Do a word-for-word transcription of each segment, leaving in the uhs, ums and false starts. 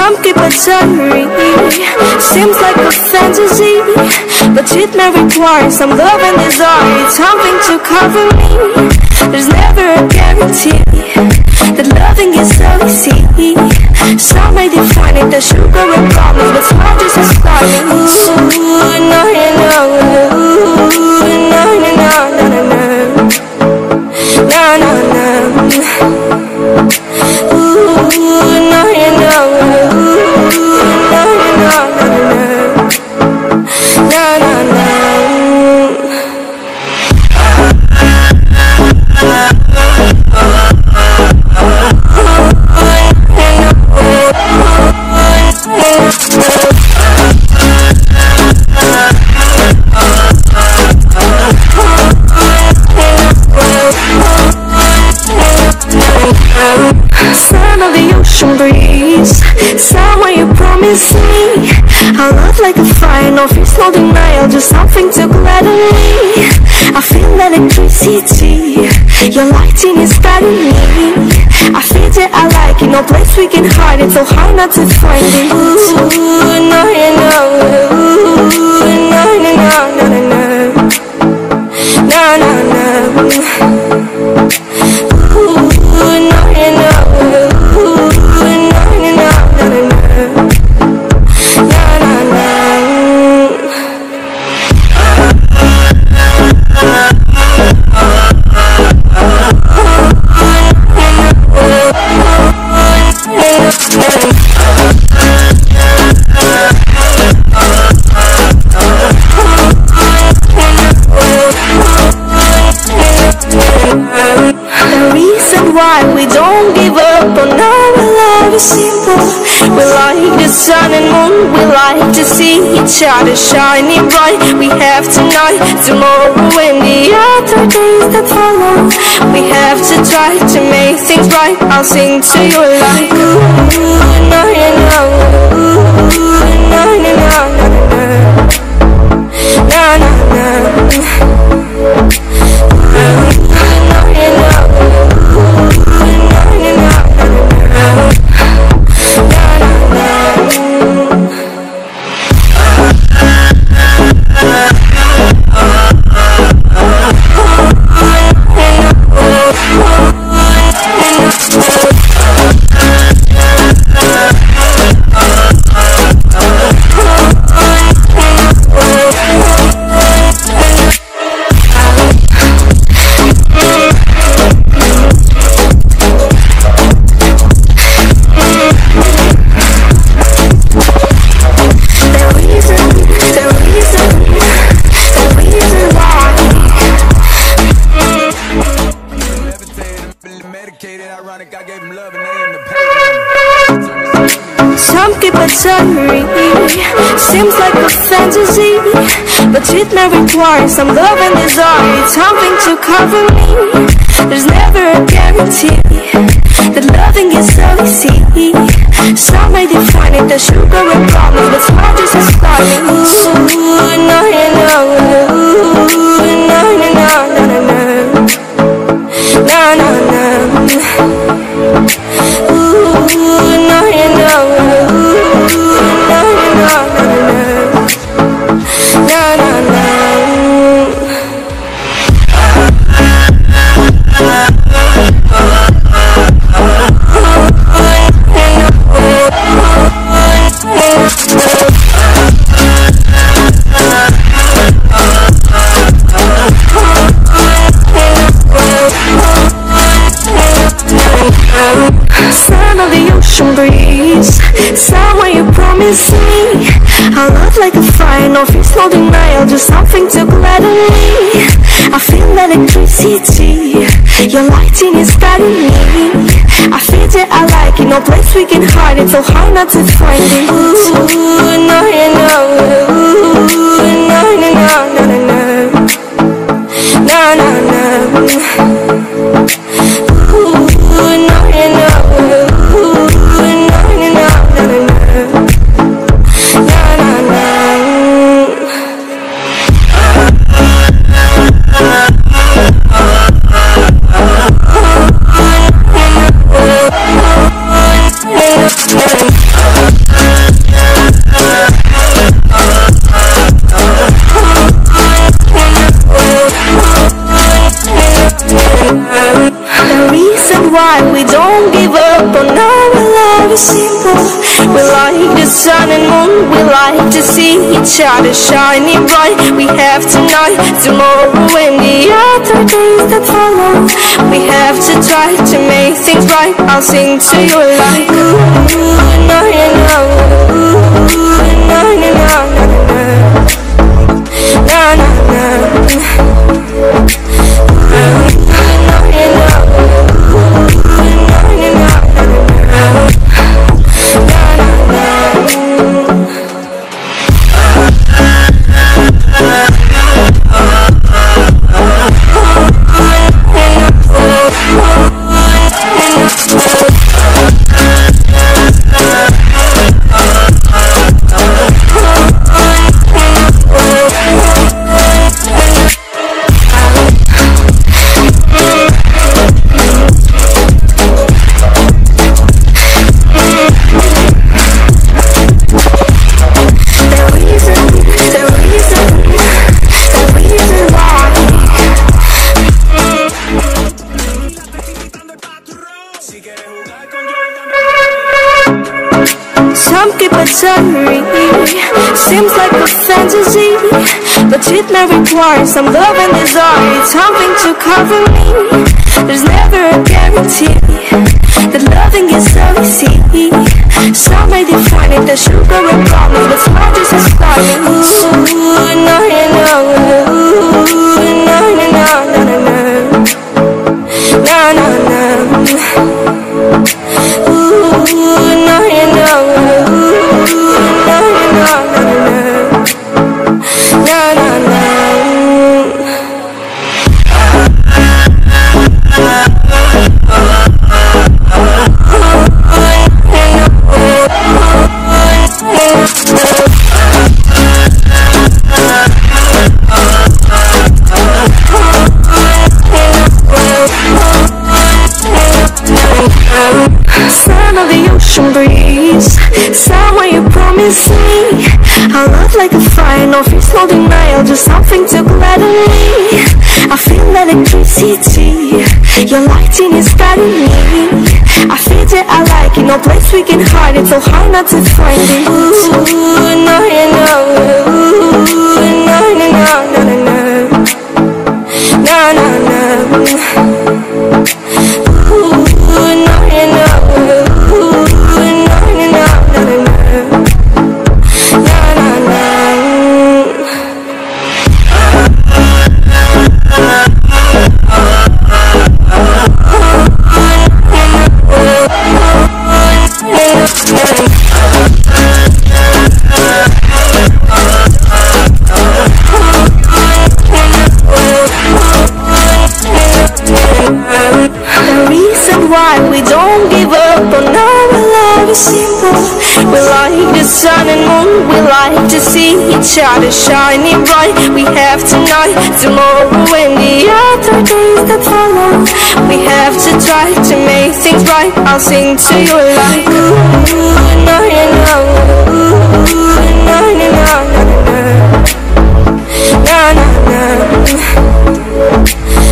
Some keep it diary, seems like a fantasy, but it may require some love and desire, something to cover me. There's never a guarantee that loving is so easy. Some may define it as sugar and promise, but smart just as starting. Ooh, no, no, no, ooh, no, no, no, no, no, no, no, no. Ooh, no, no, no, ooh, no, no, no, no, no, no, no. Sound of the ocean breeze, someone you promised me. Our love like a fire, no fears, no denial, just something to gladden me. I feel electricity, your lighting is guiding me. I feel that I like it, no place we can hide it, so hard not to find it. Ooh, no, no, no, ooh, no, no, no, no, no, no, no, no. Ooh, no, no, no. The reason why we don't give up on our love is simple. We like the sun and moon, we like to see each other shining bright. We have tonight, tomorrow and the other days that follow. We have to try to make things right. I'll sing to you like ooh, no, no, no, ooh, no, no, no, no, no, no, no, no. Some keep it diary, seems like a fantasy, but it may require some love and desire, something to cover me. There's never a guarantee that loving is so easy. Some may define it as sugar and promise, but smart just as starting. Ooh, no, no, no, ooh, no, no, no, no, no, no, no, no. Ooh, no, no, no. Sound of the ocean breeze, someone you promised me. Our love like a fire, no fears, no denial, just something to gladden me. I feel electricity, your lighting is guiding me. I feel that I like it, no place we can hide it, so hard not to find it. Ooh, no, no, ooh, no, no, no, no, no, no, no, no. Ooh, no, no, ooh, no, no, no, no, no, no, no. why we don't give up on our love is simple. We like the sun and moon, we like to see each other shining bright. We have tonight, tomorrow and the other days that follow. We have to try to make things right. I'll sing to you like ooh, na na na, ooh, na na na na na na na. Some keep it diary, seems like a fantasy, but it may require some love and desire, something to cover me. There's never a guarantee that loving is so easy. Some may define it as sugar and promise, but smart just as starting. Ooh, no, no, no, ooh, no, no, no, no, no, no, no, no, ooh, no, no, no. Sound of the ocean breeze, somewhere you promise me a love like a fire, no fears, no denial, just something to gladden me. I feel electricity, your lighting is guiding me. I feel that I like it, no place we can hide it, so hard not to find it. Ooh, no, no, no, ooh, no, no, no, no, no, no, no, no, no. Why we don't give up on our love is simple. We like the sun and moon, we like to see each other shining bright. We have tonight, tomorrow and the other days that follow. We have to try to make things right. I'll sing to you like ooh, no, no, no, ooh, no, no, no, no, no, no, no.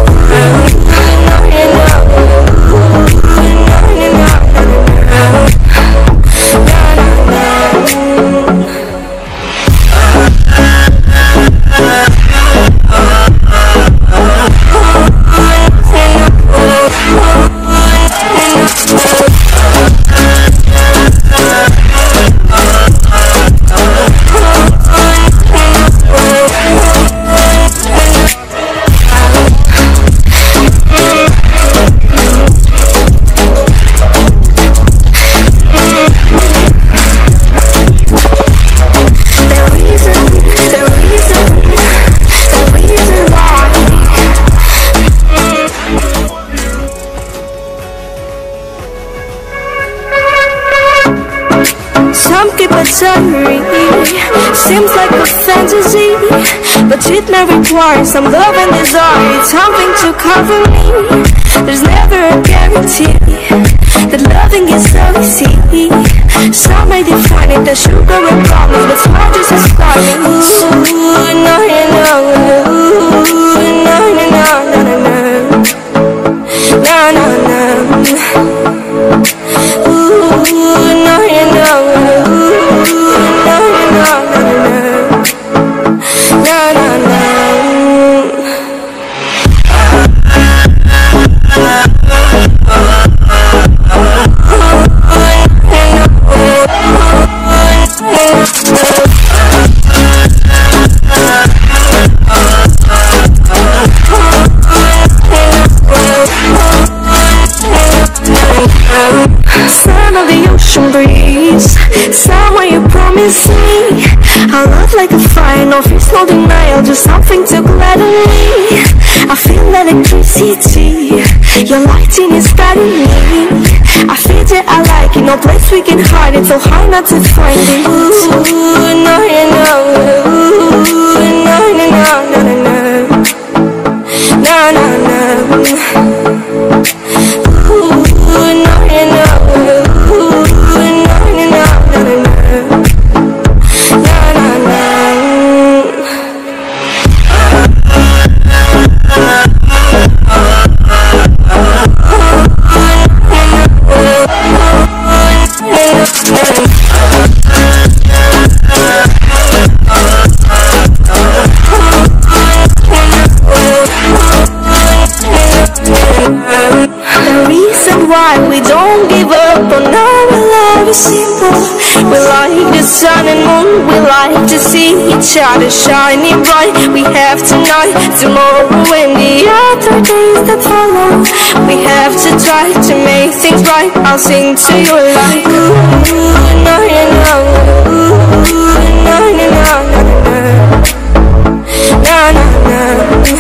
Some keep it diary, seems like a fantasy, but it may require some love and desire, something to cover me. There's never a guarantee that loving is so easy. Some may define it as sugar and promise, but smart just as starting. Ooh, no, no, no, ooh, no, no, no, no, no, no, no, no, no. Ooh, no, you know. Ooh, no, you know, no, no, no, no, no. Sound of the ocean breeze, somewhere you promise me our love like a fire, no fears, no denial, just something to gladden me. I feel electricity, your lighting is guiding me. I feel that I like it, no place we can hide it, so hard not to find it. Ooh, no, you know. Ooh, no, no, no, no, no, no. No, no, no. Ooh, no, you know. Ooh, no, no, no, no, no, no. No, no, no. The reason why we don't give up on our love is simple. We like the sun and moon, we like to see each other shining bright. We have tonight, tomorrow and the other days that follow. We have to try to make things right. I'll sing to you like ooh, no, you know. Ooh, no, no, no, no, no, no, no, no.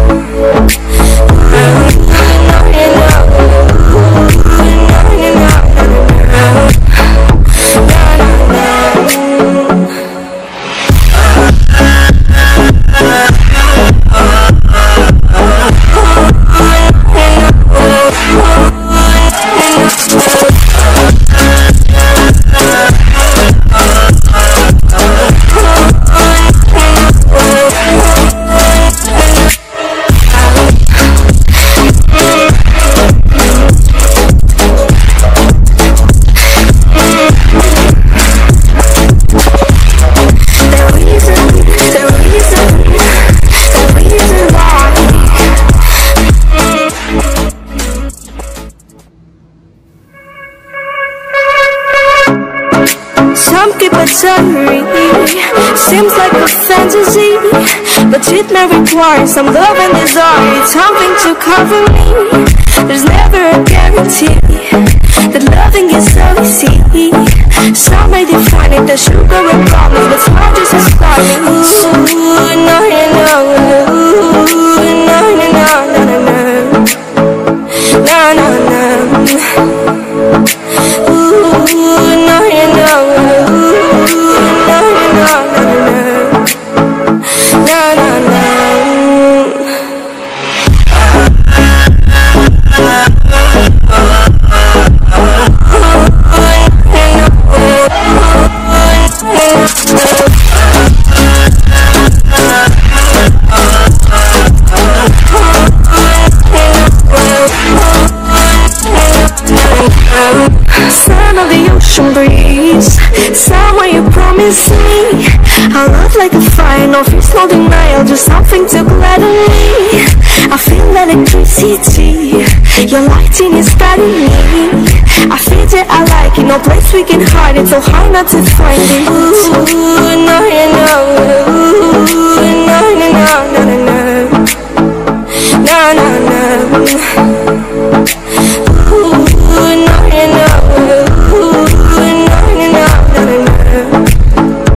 Some keep it suddenly, seems like a fantasy, but it may require some love and desire. It's something to cover me. There's never a guarantee that loving is so easy. Some may define it as sugar and promise, but smile just as starting. Ooh, no, you know. Ooh, no, no, no, no, no, no. No, no, no. Ooh, no, you know. Sound of the ocean breeze, somewhere you promise me our love like a fire, no fears, no denial, just something to gladden me. I feel electricity, your lighting is guiding me. I feel that I like it, no place we can hide it, so hard not to find it. Ooh, no, you know. Ooh, no, no, no, no, no, no. No, no, no.